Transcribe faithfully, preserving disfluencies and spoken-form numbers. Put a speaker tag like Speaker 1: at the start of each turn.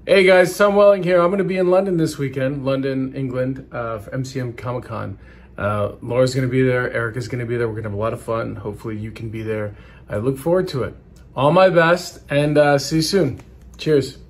Speaker 1: Hey guys, Tom Welling here. I'm going to be in London this weekend, London, England, uh, for M C M Comic Con. Uh, Laura's going to be there. Erica's going to be there. We're going to have a lot of fun. Hopefully you can be there. I look forward to it. All my best, and uh, see you soon. Cheers.